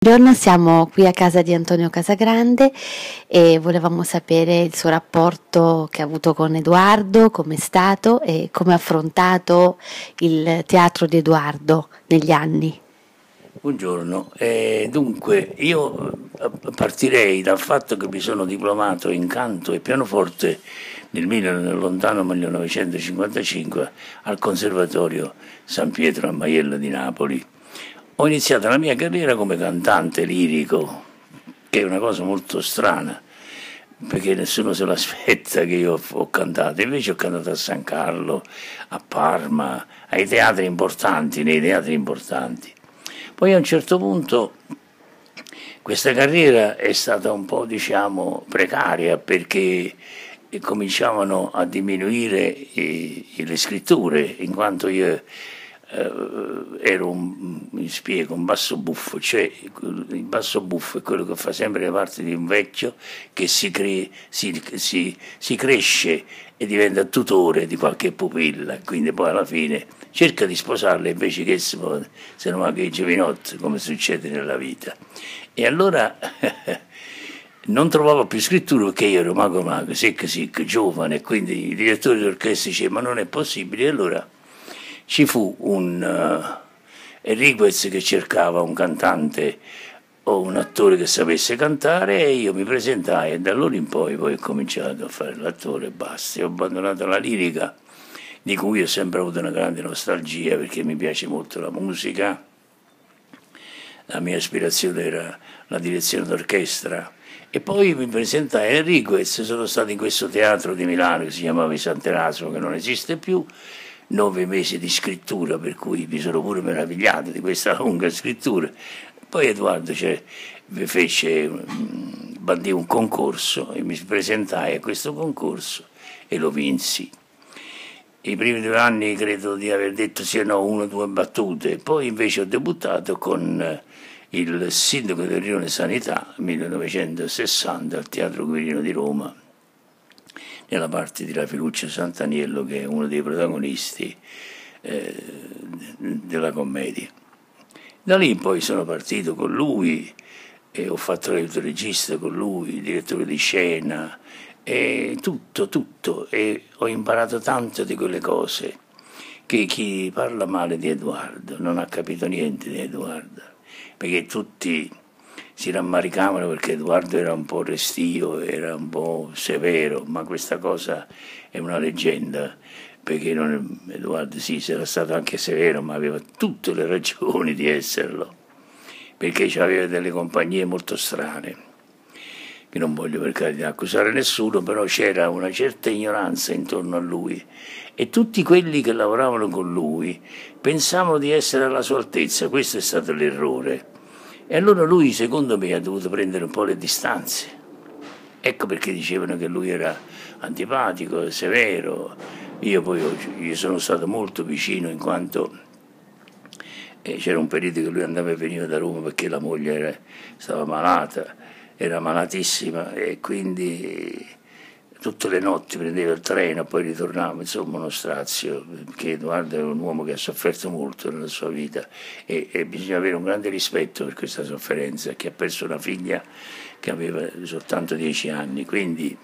Buongiorno, siamo qui a casa di Antonio Casagrande e volevamo sapere il suo rapporto che ha avuto con Edoardo, come è stato e come ha affrontato il teatro di Edoardo negli anni. Buongiorno, dunque io partirei dal fatto che mi sono diplomato in canto e pianoforte nel lontano 1955 al Conservatorio San Pietro a Maiella di Napoli. Ho iniziato la mia carriera come cantante lirico, che è una cosa molto strana, perché nessuno se l'aspetta che io ho cantato, invece ho cantato a San Carlo, a Parma, ai teatri importanti, nei teatri importanti. Poi a un certo punto questa carriera è stata un po', diciamo, precaria perché cominciavano a diminuire le scritture, in quanto io ero mi spiego, un basso buffo, cioè il basso buffo è quello che fa sempre le parti di un vecchio che si cresce e diventa tutore di qualche pupilla, quindi poi alla fine cerca di sposarla invece che se non va che i giovinotto, come succede nella vita. E allora non trovavo più scrittura perché io ero mago, secco, giovane, quindi i direttori d'orchestra dicevano ma non è possibile, e allora ci fu un Enriquez che cercava un cantante o un attore che sapesse cantare e io mi presentai e da allora in poi ho cominciato a fare l'attore e basta. Ho abbandonato la lirica, di cui ho sempre avuto una grande nostalgia perché mi piace molto la musica. La mia aspirazione era la direzione d'orchestra e poi mi presentai a Enriquez, sono stato in questo teatro di Milano che si chiamava I Sant'Erasmo, che non esiste più, 9 mesi di scrittura, per cui mi sono pure meravigliato di questa lunga scrittura. Poi Edoardo bandì un concorso e mi presentai a questo concorso e lo vinsi. I primi 2 anni credo di aver detto sì o no 1 o 2 battute, poi invece ho debuttato con il sindaco del Rione Sanità 1960 al Teatro Quirino di Roma, nella parte di Rafiluccio Sant'Aniello, che è uno dei protagonisti della commedia. Da lì poi sono partito con lui e ho fatto l'aiuto regista con lui, direttore di scena, e tutto, e ho imparato tanto di quelle cose che chi parla male di Edoardo non ha capito niente di Edoardo, perché tutti si rammaricavano perché Edoardo era un po' restio, era un po' severo, ma questa cosa è una leggenda, perché Edoardo sì, era stato anche severo, ma aveva tutte le ragioni di esserlo, perché aveva delle compagnie molto strane, che non voglio per carità accusare nessuno, però c'era una certa ignoranza intorno a lui e tutti quelli che lavoravano con lui pensavano di essere alla sua altezza, questo è stato l'errore. E allora lui, secondo me, ha dovuto prendere un po' le distanze. Ecco perché dicevano che lui era antipatico, severo. Io sono stato molto vicino in quanto c'era un periodo che lui andava e veniva da Roma perché la moglie stava malata, era malatissima e quindi tutte le notti prendeva il treno, poi ritornava, insomma uno strazio, perché Edoardo è un uomo che ha sofferto molto nella sua vita e bisogna avere un grande rispetto per questa sofferenza, che ha perso una figlia che aveva soltanto 10 anni, quindi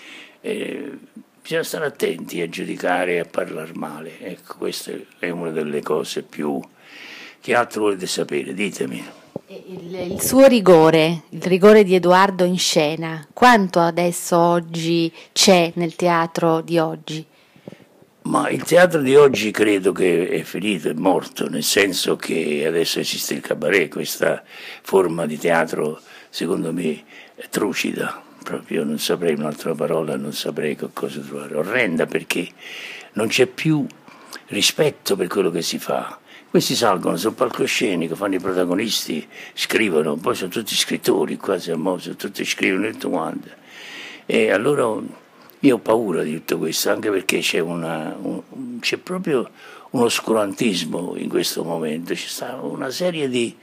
bisogna stare attenti a giudicare e a parlare male, ecco, questa è una delle cose più. Che altro volete sapere? Ditemi. Il suo rigore, il rigore di Edoardo in scena, quanto adesso oggi c'è nel teatro di oggi? Ma il teatro di oggi credo che è finito, è morto, nel senso che adesso esiste il cabaret, questa forma di teatro secondo me trucida, proprio non saprei un'altra parola, non saprei che cosa trovare, orrenda perché non c'è più rispetto per quello che si fa. Questi salgono sul palcoscenico, fanno i protagonisti, scrivono, poi sono tutti scrittori, quasi a modo, tutti scrivono tutto quanto. E allora io ho paura di tutto questo, anche perché c'è proprio un oscurantismo in questo momento, c'è sta una serie di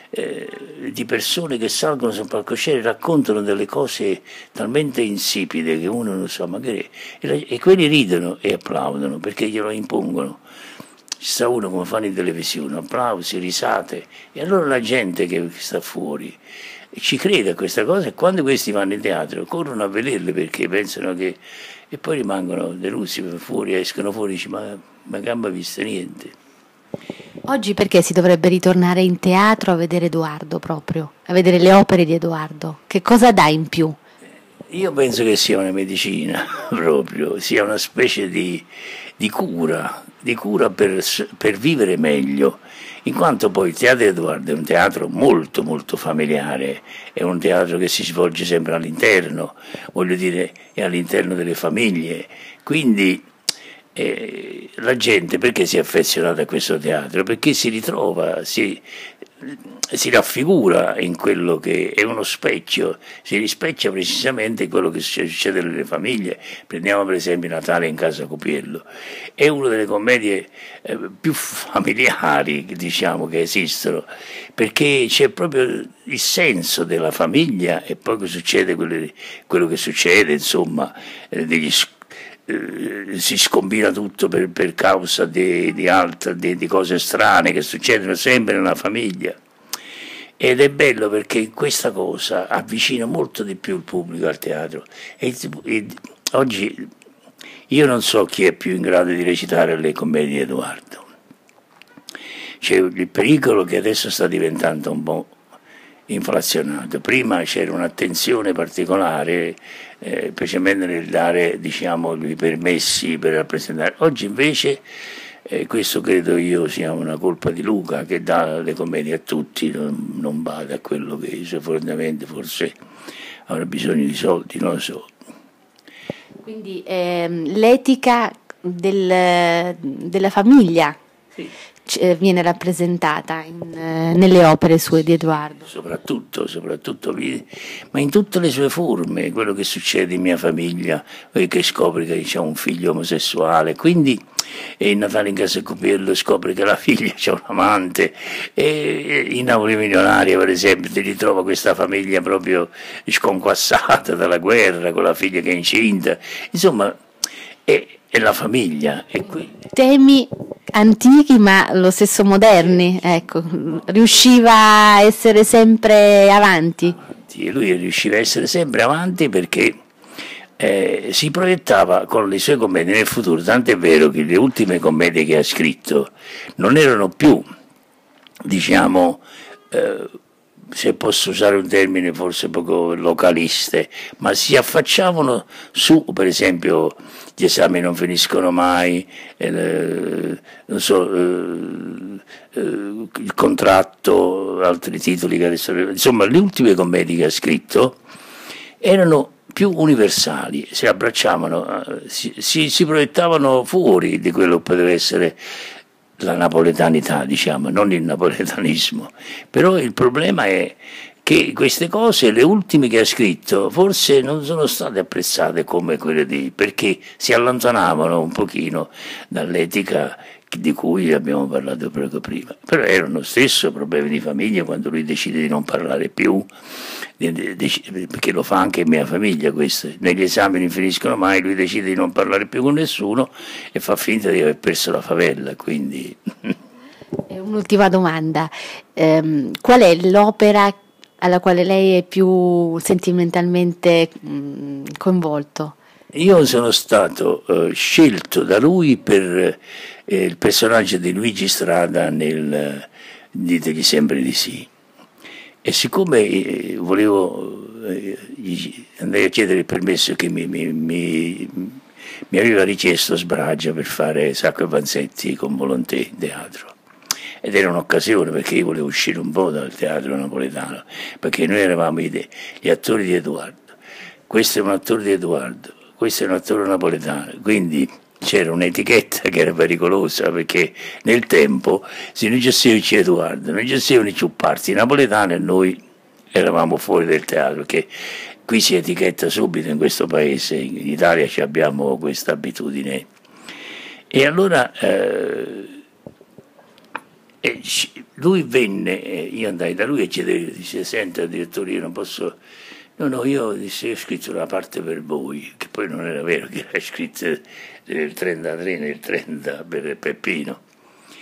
persone che salgono sul palcoscenico e raccontano delle cose talmente insipide che uno non sa, magari, e quelli ridono e applaudono perché glielo impongono. ci sta uno come fanno in televisione, applausi, risate, e allora la gente che sta fuori ci crede a questa cosa, e quando questi vanno in teatro corrono a vederle perché pensano che, e poi rimangono delusi, fuori, escono fuori e dicono ma che non ho visto niente. Oggi perché si dovrebbe ritornare in teatro a vedere Edoardo proprio, a vedere le opere di Edoardo? Che cosa dà in più? Io penso che sia una medicina proprio, sia una specie di cura per vivere meglio, in quanto poi il Teatro Edoardo è un teatro molto molto familiare, è un teatro che si svolge sempre all'interno, voglio dire, è all'interno delle famiglie, quindi la gente perché si è affezionata a questo teatro? Perché si ritrova, si raffigura in quello che è uno specchio, si rispecchia precisamente quello che succede nelle famiglie. Prendiamo per esempio Natale in casa Copiello, è una delle commedie più familiari, diciamo, che esistono, perché c'è proprio il senso della famiglia e poi succede quello che succede, insomma, si scombina tutto per causa di cose strane che succedono sempre nella famiglia. Ed è bello perché questa cosa avvicina molto di più il pubblico al teatro. Oggi io non so chi è più in grado di recitare le commedie di Edoardo. C'è il pericolo che adesso sta diventando un po' inflazionato. Prima c'era un'attenzione particolare, specialmente nel dare, diciamo, i permessi per rappresentare. Oggi invece questo credo io sia una colpa di Luca, che dà le commedie a tutti, non bada a quello che forse avrà bisogno di soldi, non lo so. Quindi l'etica della famiglia Sì. Viene rappresentata nelle opere sue di Edoardo. Soprattutto, ma in tutte le sue forme, quello che succede in mia famiglia, che scopre che c'è un figlio omosessuale, quindi in Natale in casa Copiello scopre che la figlia c'è un amante, e in Napoli Milionaria per esempio ti ritrova questa famiglia proprio sconquassata dalla guerra, con la figlia che è incinta, insomma è la famiglia. Temi antichi ma lo stesso moderni, ecco, riusciva a essere sempre avanti. E lui riusciva a essere sempre avanti perché si proiettava con le sue commedie nel futuro, tant'è vero che le ultime commedie che ha scritto non erano più, diciamo, se posso usare un termine forse poco localiste, ma si affacciavano su, per esempio, Gli esami non finiscono mai, non so, Il contratto, altri titoli che adesso, insomma, le ultime commedie che ha scritto erano più universali, si abbracciavano, si proiettavano fuori di quello che poteva essere la napoletanità, diciamo, non il napoletanismo. Però il problema è che queste cose, le ultime che ha scritto, forse non sono state apprezzate come quelle perché si allontanavano un pochino dall'etica di cui abbiamo parlato proprio prima. Però erano stesso problemi di famiglia quando lui decide di non parlare più, perché lo fa anche in mia famiglia questo, negli esami non finiscono mai, lui decide di non parlare più con nessuno e fa finta di aver perso la favella, quindi... Un'ultima domanda, qual è l'opera alla quale lei è più sentimentalmente coinvolto? Io sono stato scelto da lui per il personaggio di Luigi Strada nel Ditegli sempre di sì. E siccome andai a chiedere il permesso che mi aveva richiesto Sbragia per fare Sacco e Vanzetti con Volontè in teatro. Ed era un'occasione perché io volevo uscire un po' dal teatro napoletano, perché noi eravamo gli attori di Edoardo. Questo è un attore di Edoardo, questo è un attore napoletano, quindi c'era un'etichetta che era pericolosa perché nel tempo se noi gestivano Edoardo, noi gestivano i ciupparsi napoletani e noi eravamo fuori del teatro, che qui si etichetta subito in questo paese, in Italia abbiamo questa abitudine. E allora lui venne, io andai da lui e chiedei, dice, senta direttore, io non posso... No, io ho scritto una parte per voi, che poi non era vero, che era scritto nel 33, nel 30 per Peppino.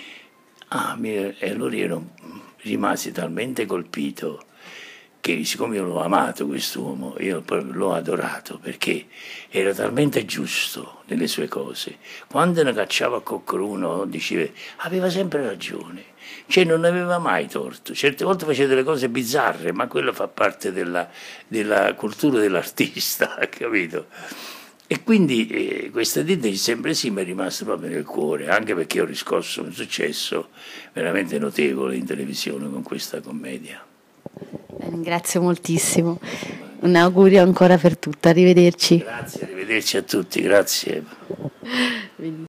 E allora io rimasi talmente colpito che, siccome io l'ho amato quest'uomo, io l'ho adorato, perché era talmente giusto nelle sue cose. Quando ne cacciava a qualcuno, diceva, aveva sempre ragione, cioè non aveva mai torto. Certe volte faceva delle cose bizzarre, ma quello fa parte della cultura dell'artista, capito? E quindi questa ditta sempre sì mi è rimasta proprio nel cuore, anche perché ho riscosso un successo veramente notevole in televisione con questa commedia. Ringrazio moltissimo. Un augurio ancora per tutto, arrivederci. Grazie, arrivederci a tutti, grazie.